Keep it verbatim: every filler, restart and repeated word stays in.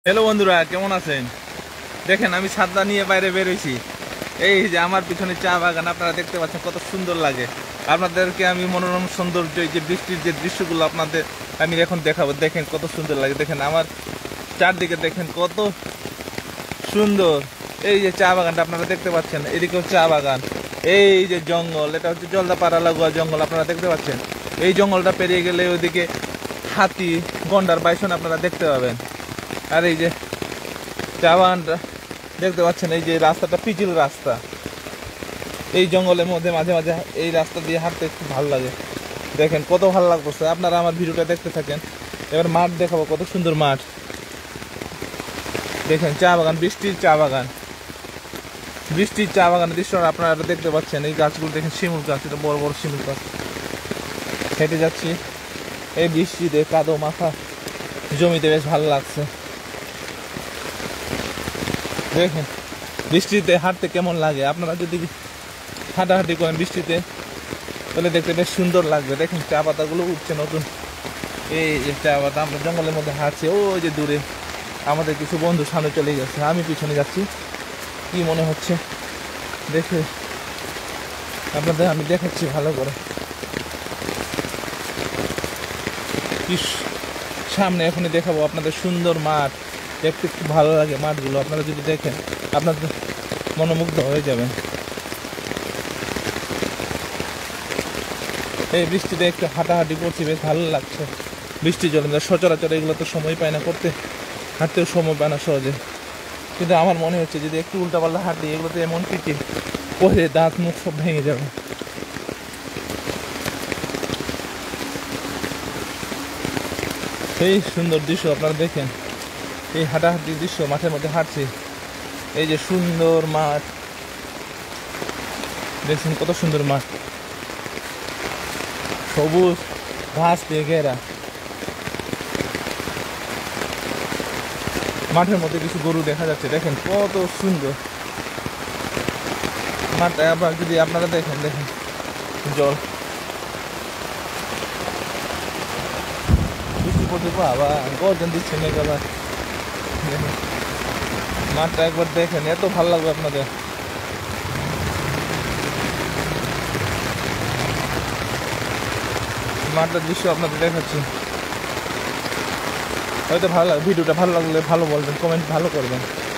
Hello বন্ধুরা, কেমন আছেন? দেখেন আমি ছাতা নিয়ে বাইরে বেরোইছি। এই যে আমার পিছনে চা বাগান আপনারা দেখতে পাচ্ছেন, কত সুন্দর লাগে। আপনাদেরকে আমি মনোরম সৌন্দর্য, এই যে বৃষ্টির যে দৃশ্যগুলো আপনাদের আমি এখন দেখাবো। দেখেন কত সুন্দর লাগে, দেখেন আমার চারদিকে দেখেন কত সুন্দর। এই যে চা বাগানটা আপনারা দেখতে পাচ্ছেন, এদিকেও চা বাগান। এই যে জঙ্গল, এটা হচ্ছে জলদাপাড়া লাগোয়া জঙ্গল, আপনারা দেখতে পাচ্ছেন। এই জঙ্গলটা পেরিয়ে গেলে ওইদিকে হাতি, গন্ডার, বাইসন আপনারা দেখতে পাবেন। আর এই যে চা বাগানটা দেখতে পাচ্ছেন, এই যে রাস্তাটা পিচিল রাস্তা। এই জঙ্গলের মধ্যে মাঝে মাঝে এই রাস্তা দিয়ে হাঁটতে খুব ভালো লাগে। দেখেন কত ভালো লাগতেছে। আপনারা আমার ভিডিওটা দেখতে থাকেন। এবার মাঠ দেখাবো, কত সুন্দর মাঠ। দেখেন চা বাগান, বৃষ্টির চা বাগান, বৃষ্টির চা বাগানের দৃশ্য আপনারা দেখতে পাচ্ছেন। এই গাছগুলো দেখেন, শিমুল গাছ, এটা বড় বড় শিমুল গাছ। হেঁটে যাচ্ছি এই বৃষ্টিতে, কাদো মাথা জমিতে, বেশ ভালো লাগছে। দেখেন বৃষ্টিতে হাঁটতে কেমন লাগে। আপনারা যদি হাঁটাহাঁটি করেন বৃষ্টিতে, তাহলে দেখতে বেশ সুন্দর লাগবে। দেখেন চা পাতাগুলো উঠছে নতুন। এই যে চা পাতা, আমরা জঙ্গলের মধ্যে হাঁটছি। ওই যে দূরে আমাদের কিছু বন্ধু সামনে চলে গেছে, আমি পিছনে যাচ্ছি। কি মনে হচ্ছে দেখে আপনাদের আমি দেখাচ্ছি ভালো করে। কি সামনে এখনই দেখাবো আপনাদের সুন্দর মাঠ। দেখতে খুব ভালো লাগে মাঠগুলো, আপনারা যদি দেখেন আপনাদের মনোমুগ্ধ হয়ে যাবেন। এই বৃষ্টিতে একটু হাঁটাহাঁটি করছি, বেশ ভালো লাগছে। বৃষ্টি জল সচরাচর এগুলো তো সময় পায় না করতে, হাঁটতেও সময় পায় না সহজে। কিন্তু আমার মনে হচ্ছে যদি একটু উল্টাপাল্টা হাঁটি, এগুলোতে এমন পিটি পরে দাঁত মুখ সব ভেঙে যাবে। সেই সুন্দর দৃশ্য আপনারা দেখেন, এই হাঁটাহাঁটির দৃশ্য, মাঠের মধ্যে হাঁটছি। এই যে সুন্দর মাঠ, দেখছেন কত সুন্দর মাঠ, সবুজ ঘাস দিয়ে ঘেরা। মাঠের মধ্যে কিছু গরু দেখা যাচ্ছে, দেখেন কত সুন্দর মাঠটা। আবার যদি আপনারা দেখেন, দেখেন জল, বৃষ্টি পড়তে আবার গর্জন দিচ্ছে মেঘ। আবার দেখেন মাঠটা একবার দেখেন, এত ভালো লাগবে আপনাদের। মাঠটার দৃশ্য আপনাদের দেখাচ্ছি। হয়তো ভালো লাগে, ভিডিওটা ভালো লাগলে ভালো বলবেন, কমেন্ট ভালো করবেন।